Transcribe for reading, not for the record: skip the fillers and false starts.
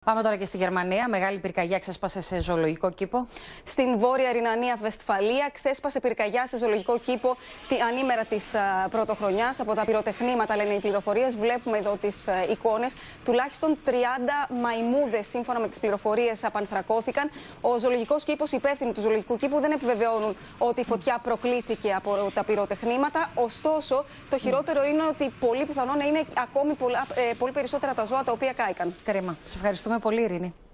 Πάμε τώρα και στη Γερμανία. Μεγάλη πυρκαγιά ξέσπασε σε ζωολογικό κήπο. Στην Βόρεια Ρινανία-Βεσφαλία ξέσπασε πυρκαγιά σε ζωολογικό κήπο ανήμερα της πρωτοχρονιάς. Από τα πυροτεχνήματα, λένε οι πληροφορίες. Βλέπουμε εδώ τις εικόνες. Τουλάχιστον 30 μαϊμούδες, σύμφωνα με τις πληροφορίες, απανθρακώθηκαν. Ο ζωολογικός κήπος, οι υπεύθυνοι του ζωολογικού κήπου δεν επιβεβαιώνουν ότι η φωτιά προκλήθηκε από τα πυροτεχνήματα. Ωστόσο, το χειρότερο είναι ότι πολύ πιθανό να είναι ακόμη πολύ περισσότερα τα ζώα τα οποία κάηκαν. Κρίμα. Σε ευχαριστούμε πολύ, Ειρήνη.